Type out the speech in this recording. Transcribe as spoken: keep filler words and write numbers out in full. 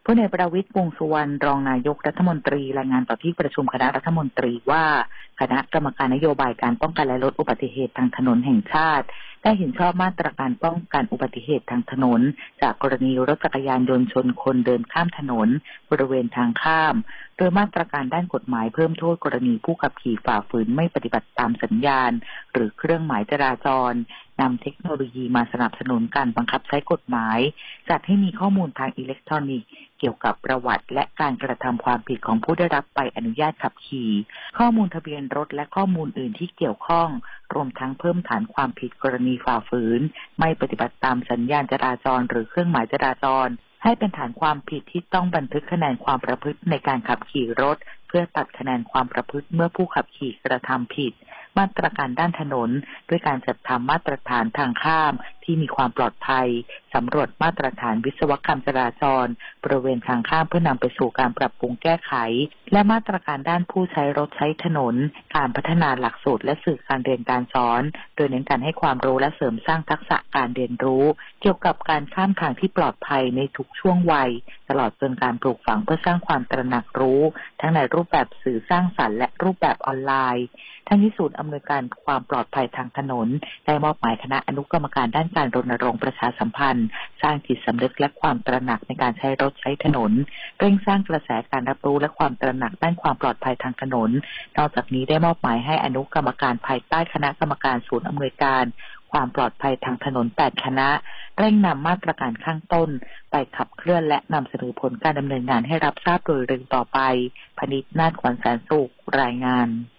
ลเอกประวิตร วงษ์สุวรรณรองนายกรัฐมนตรีรายงานต่อที่ประชุมคณะรัฐมนตรีว่าคณะกรรมการนโยบายการป้องกันและลดอุบัติเหตุทางถนนแห่งชาติได้เห็นชอบมาตรการป้องกันอุบัติเหตุทางถนนจากกรณีรถจักรยานยนต์ชนคนเดินข้ามถนนบริเวณทางข้ามโดยมาตรการด้านกฎหมายเพิ่มโทษกรณีผู้ขับขี่ฝ่าฝืนไม่ปฏิบัติตามสัญญาณหรือเครื่องหมายจราจรนำเทคโนโลยีมาสนับสนุนการบังคับใช้กฎหมายจัดให้มีข้อมูลทางอิเล็กทรอนิกส์เกี่ยวกับประวัติและการกระทำความผิดของผู้ได้รับใบอนุญาตขับขี่ข้อมูลทะเบียนรถและข้อมูลอื่นที่เกี่ยวข้องรวมทั้งเพิ่มฐานความผิดกรณีฝ่าฝืนไม่ปฏิบัติตามสัญญาณจราจรหรือเครื่องหมายจราจรให้เป็นฐานความผิดที่ต้องบันทึกคะแนนความประพฤติในการขับขี่รถเพื่อตัดคะแนนความประพฤติเมื่อผู้ขับขี่กระทำผิดมาตรการด้านถนนด้วยการจัดทำมาตรฐานทางข้ามที่มีความปลอดภัยสำรวจมาตรฐานวิศวกรรมจราจรบริเวณทางข้ามเพื่อนำไปสู่การปรับปรุงแก้ไขและมาตรการด้านผู้ใช้รถใช้ถนนการพัฒนาหลักสูตรและสื่อการเรียนการสอนโดยเน้นการให้ความรู้และเสริมสร้างทักษะการเรียนรู้เกี่ยวกับการข้ามทางที่ปลอดภัยในทุกช่วงวัยตลอดจนการปลูกฝังเพื่อสร้างความตระหนักรู้ทั้งในรูปแบบสื่อสร้างสรรค์และรูปแบบออนไลน์ทั้งนี้ศูนย์อำนวยการความปลอดภัยทางถนนได้มอบหมายคณะอนุกรรมการด้านการรณรงค์ประชาสัมพันธ์สร้างจิตสำนึกและความตระหนักในการใช้รถใช้ถนนเร่งสร้างกระแสการรับรู้และความตระหนักด้านความปลอดภัยทางถนนนอกจากนี้ได้มอบหมายให้อนุกรรมการภายใต้คณะกรรมการศูนย์อำนวยการความปลอดภัยทางถนนแปดคณะเร่งนำมาตรการข้างต้นไปขับเคลื่อนและนำเสนอผลการดำเนินงานให้รับทราบโดยเร็วต่อไปพนิษฐ์ นาฏ ขวัญแสนสุขรายงาน